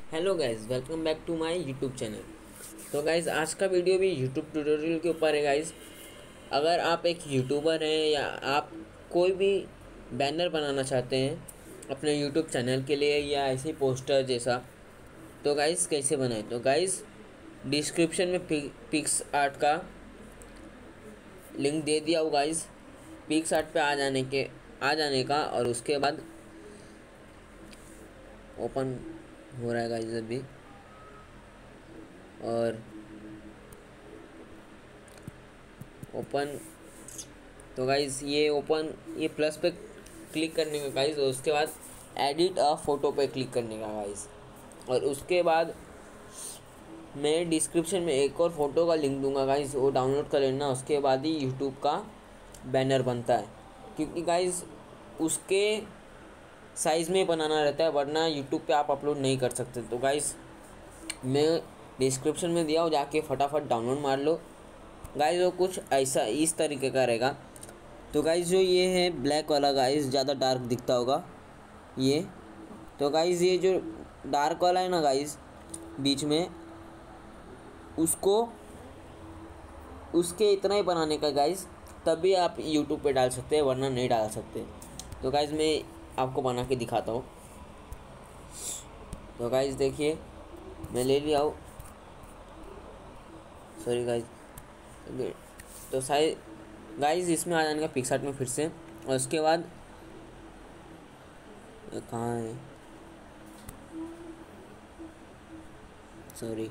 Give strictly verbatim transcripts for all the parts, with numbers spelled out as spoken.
Hello guys, welcome back to my YouTube channel. तो guys, आज का वीडियो भी यूट्यूब ट्यूटोरियल के ऊपर है। गाइस, अगर आप एक यूट्यूबर हैं या आप कोई भी बैनर बनाना चाहते हैं अपने यूट्यूब चैनल के लिए या ऐसे पोस्टर जैसा, तो गाइस कैसे बनाएं। तो गाइस, डिस्क्रिप्शन में पिक्स आर्ट का लिंक दे दिया हो। गाइस, पिक्स आर्ट पे आ जाने के आ जाने का और उसके बाद ओपन हो रहा है गाइस अभी। और ओपन, तो गाइज़ ये ओपन, ये प्लस पे क्लिक करने का गाइज़, और उसके बाद एडिट अ फ़ोटो पे क्लिक करने का गाइज़। और उसके बाद मैं डिस्क्रिप्शन में एक और फ़ोटो का लिंक दूंगा गाइज़, वो डाउनलोड कर लेना। उसके बाद ही यूट्यूब का बैनर बनता है, क्योंकि गाइज़ उसके साइज़ में बनाना रहता है, वरना यूट्यूब पे आप अपलोड नहीं कर सकते। तो गाइज़ मैं डिस्क्रिप्शन में दिया हो, जाके फटाफट डाउनलोड मार लो गाइज़। वो कुछ ऐसा इस तरीके का रहेगा। तो गाइज़ जो ये है ब्लैक वाला गाइज़, ज़्यादा डार्क दिखता होगा ये। तो गाइज़ ये जो डार्क वाला है ना गाइज़ बीच में, उसको उसके इतना ही बनाने का गाइज़, तभी आप यूट्यूब पे डाल सकते हैं, वरना नहीं डाल सकते। तो गाइज़ मैं आपको बना के दिखाता हूँ। तो गाइज़ देखिए, मैं ले लिया हूँ, सॉरी गाइज़। तो साइज गाइज़ इसमें आ जाने का पिक्स आर्ट में फिर से। और उसके बाद कहाँ है, सॉरी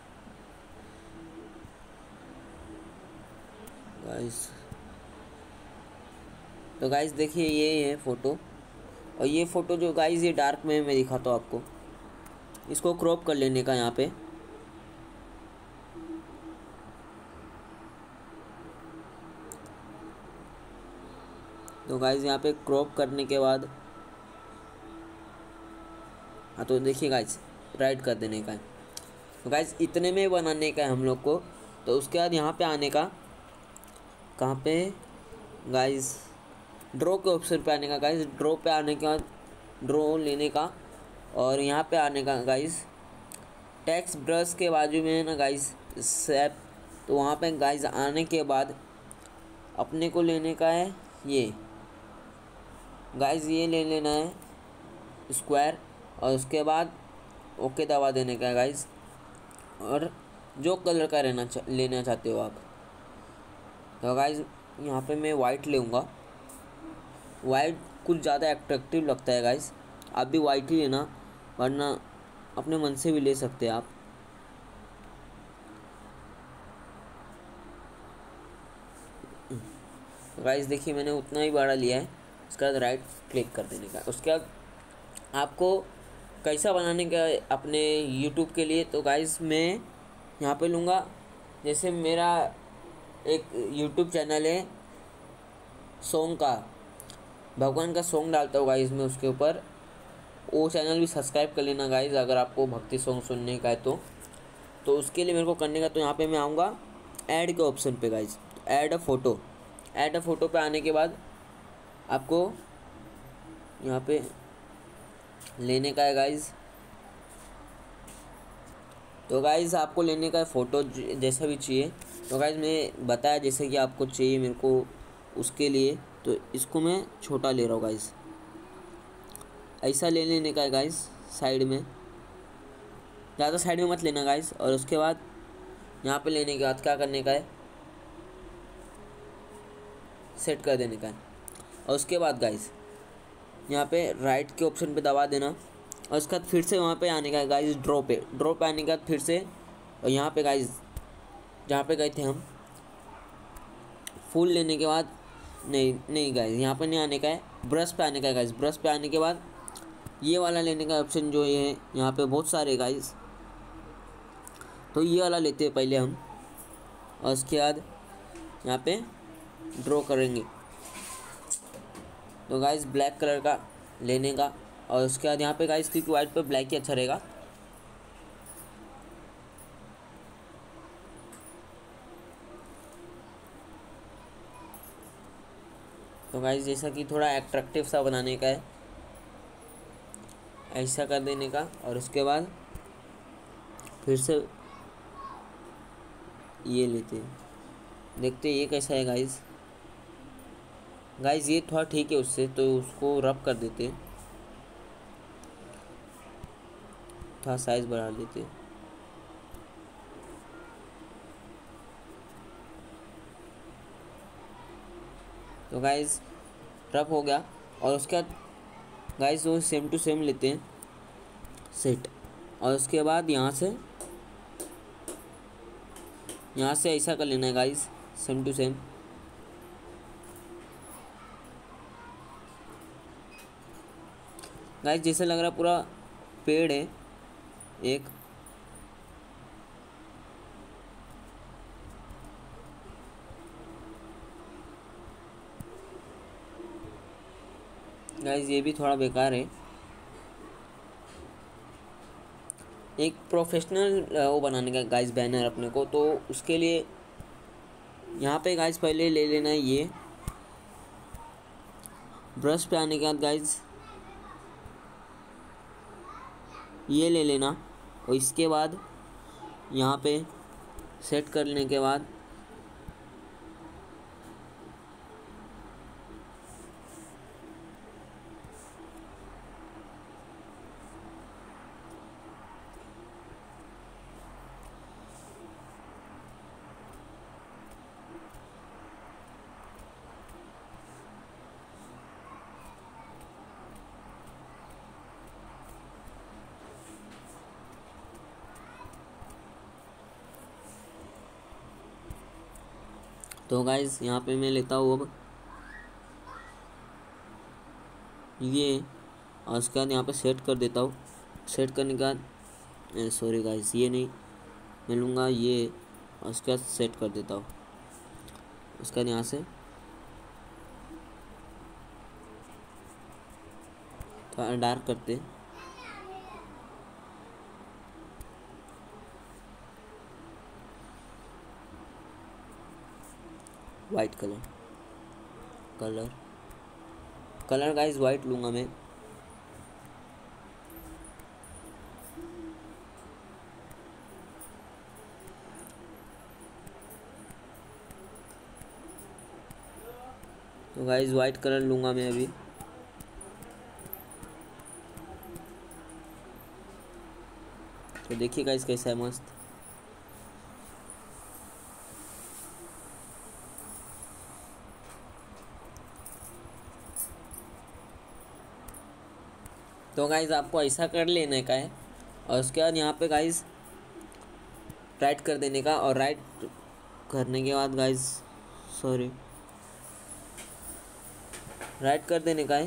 गाइस। तो गाइस देखिए, ये है फ़ोटो। और ये फ़ोटो जो गाइस ये डार्क में मैं दिखाता हूँ आपको। इसको क्रॉप कर लेने का यहाँ पे। तो गाइस यहाँ पे क्रॉप करने के बाद, हाँ तो देखिए गाइस, राइट कर देने का है। तो गाइस इतने में बनाने का है हम लोग को। तो उसके बाद यहाँ पे आने का, कहाँ पे गाइस, ड्रॉ के ऑप्शन पे आने का गाइस। ड्रॉ पे आने के बाद ड्रॉ लेने का, और यहाँ पे आने का गाइस टेक्स्ट ब्रश के बाजू में है ना गाइस शेप। तो वहाँ पे गाइस आने के बाद अपने को लेने का है ये गाइस, ये ले लेना है स्क्वायर। और उसके बाद ओके दबा देने का है गाइस। और जो कलर का रहना चा, लेना चाहते हो आप। तो गाइस यहाँ पे मैं वाइट लूँगा। वाइट कुछ ज़्यादा एट्रैक्टिव लगता है गाइस, आप भी वाइट ही लेना, वरना अपने मन से भी ले सकते हैं आप। गाइस देखिए, मैंने उतना ही बड़ा लिया है। उसके बाद राइट क्लिक कर देने का। उसके बाद आपको कैसा बनाने का अपने यूट्यूब के लिए। तो गाइस मैं यहाँ पे लूँगा, जैसे मेरा एक यूट्यूब चैनल है सॉन्ग का, भगवान का सॉन्ग डालता हूँ गाइस मैं उसके ऊपर। वो चैनल भी सब्सक्राइब कर लेना गाइस, अगर आपको भक्ति सॉन्ग सुनने का है तो। तो उसके लिए मेरे को करने का, तो यहाँ पे मैं आऊँगा ऐड के ऑप्शन पे guys. Add a photo, add a photo पे आने के बाद आपको यहाँ पे लेने का है गाइस। तो गाइस आपको लेने का है फ़ोटो जैसा भी चाहिए। तो गाइस मैं बताया जैसे कि आपको चाहिए मेरे को, उसके लिए तो इसको मैं छोटा ले रहा हूँ गाइस। ऐसा ले लेने का है गाइस साइड में, ज़्यादा साइड में मत लेना गाइस। और उसके बाद यहाँ पे लेने के बाद क्या करने का है, सेट कर देने का है। और उसके बाद गाइस यहाँ पे राइट के ऑप्शन पे दबा देना। और उसके बाद फिर से वहाँ पे आने का है गाइस ड्रॉ पे। ड्रॉ पे आने के बाद फिर से, और यहाँ पे गाइस जहाँ पे गए थे हम, फुल लेने के बाद, नहीं नहीं गाइस यहाँ पे नहीं आने का है, ब्रश पे आने का है गाइस। ब्रश पे आने के बाद ये वाला लेने का ऑप्शन जो ये है, यहाँ पे बहुत सारे गाइस, तो ये वाला लेते हैं पहले हम। और उसके बाद यहाँ पे ड्रॉ करेंगे। तो गाइस ब्लैक कलर का लेने का। और उसके बाद यहाँ पे गाइस, क्योंकि वाइट पे ब्लैक ही अच्छा रहेगा। तो गाइस जैसा कि थोड़ा एट्रैक्टिव सा बनाने का है, ऐसा कर देने का। और उसके बाद फिर से ये लेते हैं, देखते हैं ये कैसा है गाइस। गाइस ये थोड़ा ठीक है उससे, तो उसको रब कर देते हैं, थोड़ा साइज बढ़ा देते हैं। तो गाइस रब हो गया। और उसके बाद गाइस वो सेम टू सेम लेते हैं सेट, और उसके बाद यहाँ से यहाँ से ऐसा कर लेना है guys, same to same. Guys जैसे लग रहा पूरा पेड़ है एक। गाइस ये भी थोड़ा बेकार है। एक प्रोफेशनल वो बनाने का गाइस बैनर अपने को, तो उसके लिए यहाँ पे गाइस पहले ले लेना है ये ब्रश पे आने के बाद गाइस ये ले लेना, और इसके बाद यहाँ पे सेट करने के बाद तो गाइस यहाँ पे मैं लेता हूँ अब ये, और उसके बाद यहाँ पे सेट कर देता हूँ। सेट करने के बाद सॉरी गाइस ये नहीं, मैं लूँगा ये, और उसके बाद सेट कर देता हूँ। उसके बाद यहाँ से थोड़ा डार्क करते, white colour colour colour guys white लूँगा मैं। तो गाइस वाइट कलर लूँगा मैं अभी। तो देखिए गाइस कैसा है, मस्त। तो गाइस आपको ऐसा कर लेने का है, और उसके बाद यहाँ पे गाइस राइट कर देने का, और राइट करने के बाद गाइस सॉरी राइट कर देने का है।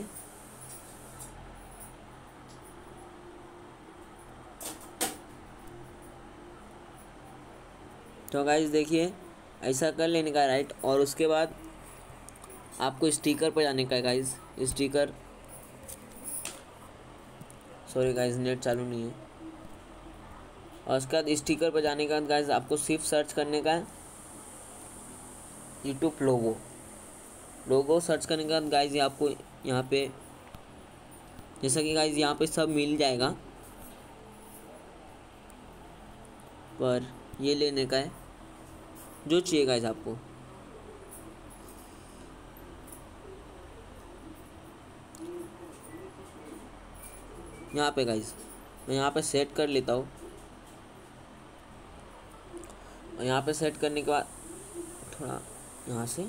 तो गाइस देखिए ऐसा कर लेने का राइट, और उसके बाद आपको स्टिकर पर जाने का है guys. Sticker sorry guys net चालू नहीं है। और उसके बाद स्टिकर पर जाने के बाद गाइस आपको सिर्फ सर्च करने का है यूट्यूब लोगो। लोगो सर्च करने के बाद गाइस ये आपको यहाँ पे जैसा कि गाइस यहाँ पे सब मिल जाएगा, पर ये लेने का है जो चाहिए गाइस आपको। यहाँ पे गाइस मैं यहाँ पे सेट कर लेता हूँ, और यहाँ पे सेट करने के बाद थोड़ा यहाँ से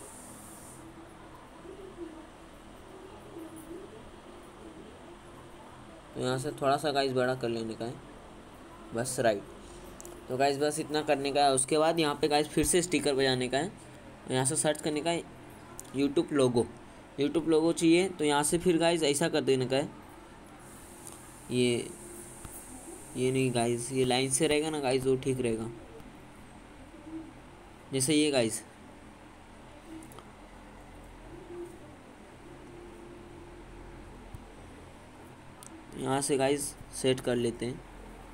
तो यहाँ से थोड़ा सा गाइस बड़ा कर लेने का है बस, राइट। तो गाइस बस इतना करने का है। उसके बाद यहाँ पे गाइस फिर से स्टिकर बजाने का है, यहाँ से सर्च करने का है यूट्यूब लोगो। यूट्यूब लोगो चाहिए तो यहाँ से फिर गाइस ऐसा कर देने का है, ये ये नहीं गाइस, ये लाइन से रहेगा ना गाइस, वो ठीक रहेगा। जैसे ये गाइस यहाँ से गाइस सेट कर लेते हैं।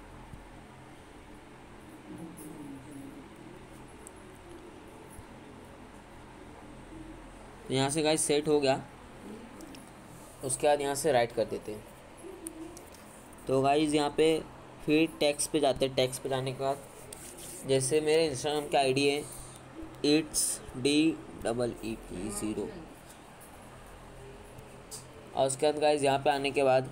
तो यहाँ से गाइस सेट हो गया। उसके बाद यहाँ से राइट कर देते हैं। तो गाइस यहाँ पे फिर टैक्स पे जाते हैं। टैक्स पे जाने के बाद जैसे मेरे इंस्टाग्राम की आईडी है it's D double E P zero, और उसके बाद गाइज यहाँ पे आने के बाद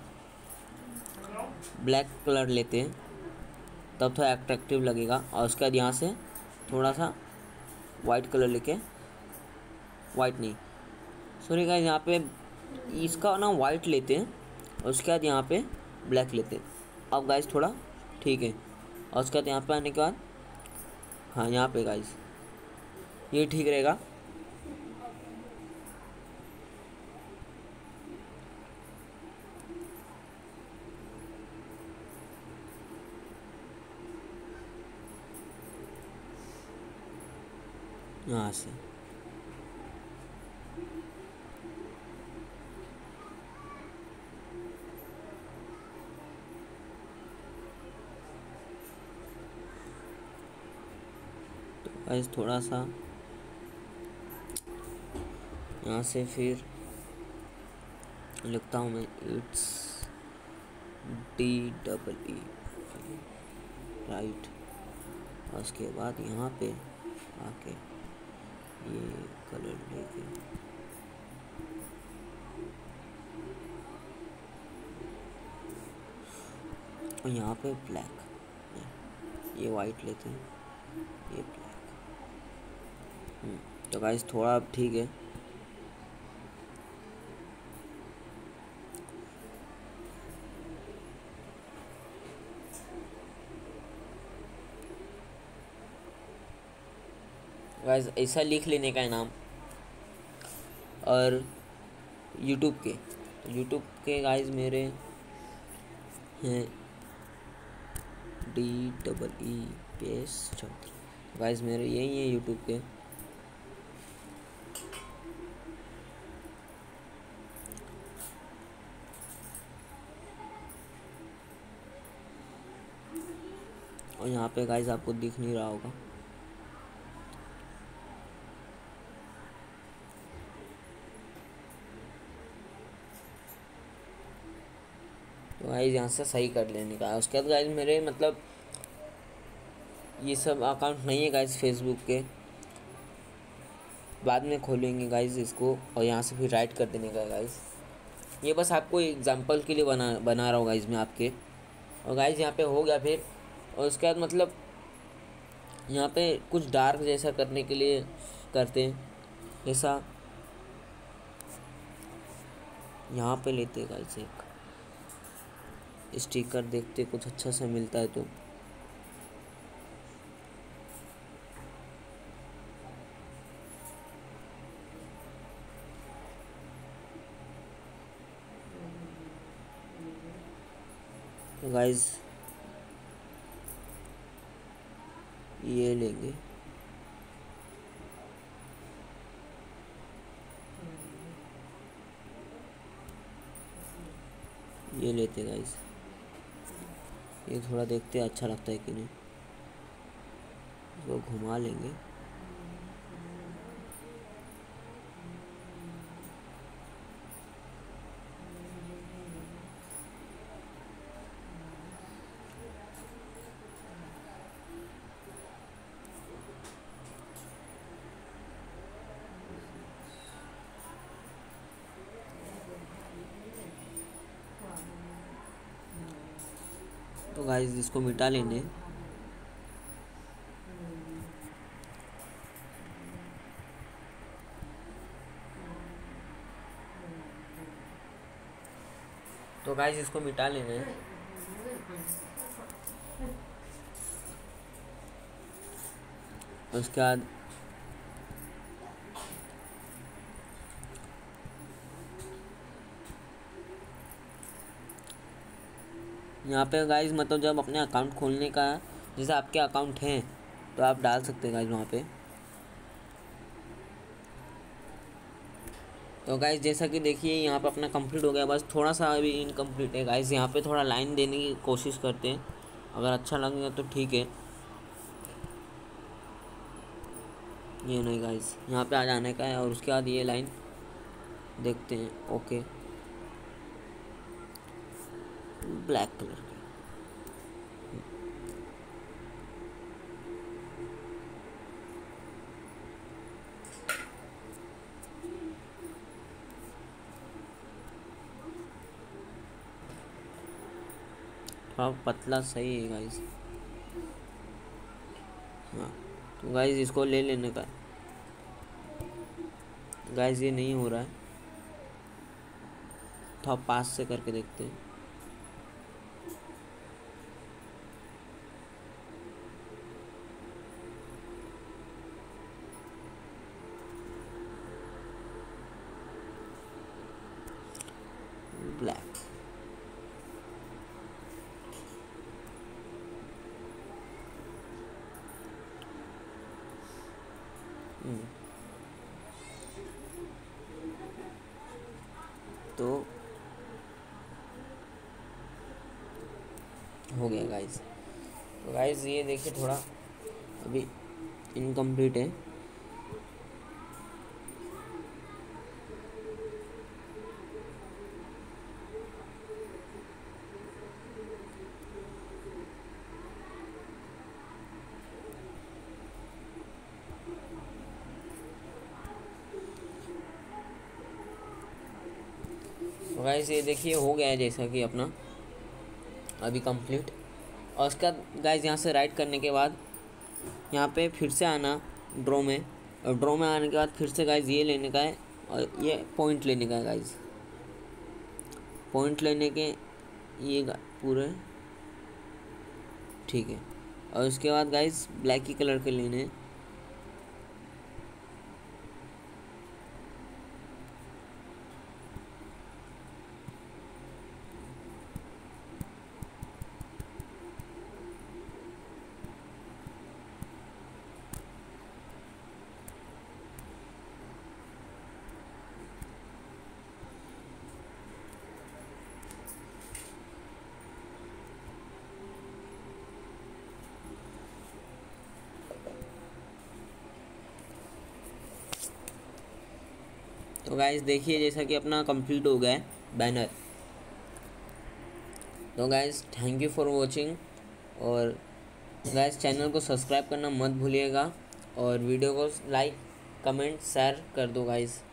ब्लैक कलर लेते हैं, तब थोड़ा अट्रैक्टिव लगेगा। और उसके बाद यहाँ से थोड़ा सा वाइट कलर लेके, वाइट नहीं सॉरी गाइज, यहाँ पे इसका ना वाइट लेते हैं, और उसके बाद यहाँ पे ब्लैक लेते हैं। अब गाइज थोड़ा ठीक है, और उसके बाद यहाँ पे आने के बाद हाँ यहाँ पे गाइज ये ठीक रहेगा। यहाँ से तो गाइस थोड़ा सा यहाँ से फिर लिखता हूँ मैं it's D double E right, और उसके बाद यहाँ पे आके ये कलर लेके और यहाँ पे ब्लैक, ये वाइट लेते हैं, ये ब्लैक। तो गाइस थोड़ा अब ठीक है। गाइस ऐसा लिख लेने का है नाम। और यूट्यूब के यूट्यूब के गाइस मेरे हैं डी डबल ई पेस चौधरी, गाइस मेरे यही है यूट्यूब के। और यहाँ पे गाइस आपको दिख नहीं रहा होगा, तो गाइस यहाँ से सही कर लेने का। उसके बाद गाइस मेरे मतलब ये सब अकाउंट नहीं है गाइस फेसबुक के, बाद में खोलेंगे गाइस इसको, और यहाँ से फिर राइट कर देने का गाइस। ये बस आपको एग्जांपल के लिए बना बना रहा हूँ गाइस मैं आपके। और गाइस यहाँ पे हो गया फिर, और उसके बाद मतलब यहाँ पे कुछ डार्क जैसा करने के लिए करते हैं, जैसा यहाँ पे लेते हैं गाइस एक स्टिकर, देखते कुछ अच्छा सा मिलता है तो। गाइस ये लेंगे, ये लेते गाइस, ये थोड़ा देखते अच्छा लगता है कि नहीं, इसको घुमा लेंगे। तो गाइस इसको मिटा लेंगे। तो गाइस इसको मिटा लेना है। उसके बाद यहाँ पे गाइस मतलब जब अपने अकाउंट खोलने का, जैसे आपके अकाउंट हैं तो आप डाल सकते हैं गाइस वहाँ पे। तो गाइस जैसा कि देखिए यहाँ पे अपना कंप्लीट हो गया, बस थोड़ा सा अभी इनकम्प्लीट है गाइस। यहाँ पे थोड़ा लाइन देने की कोशिश करते हैं, अगर अच्छा लगेगा तो ठीक है। ये नहीं गाइस यहाँ पे आ जाने का है, और उसके बाद ये लाइन देखते हैं। ओके ब्लैक कलर की, थोड़ा पतला सही है गाइस। हाँ तो गाइस इसको ले लेने का। गाइस ये नहीं हो रहा है, थोड़ा पास से करके देखते हैं। ब्लैक। तो हो गया गाइस। तो गाइस ये देखिए थोड़ा अभी इनकम्प्लीट है। तो गाइस ये देखिए हो गया है जैसा कि अपना अभी कंप्लीट। और उसका गाइस यहाँ से राइट करने के बाद यहाँ पे फिर से आना ड्रॉ में, और ड्रॉ में आने के बाद फिर से गाइस ये लेने का है और ये पॉइंट लेने का है गाइस। पॉइंट लेने के ये पूरे ठीक है। और उसके बाद गाइस ब्लैक ही कलर के लेने हैं। तो गाइस देखिए जैसा कि अपना कंप्लीट हो गया है बैनर। तो guys thank you for watching, और गाइस चैनल को सब्सक्राइब करना मत भूलिएगा, और वीडियो को लाइक कमेंट शेयर कर दो गाइस।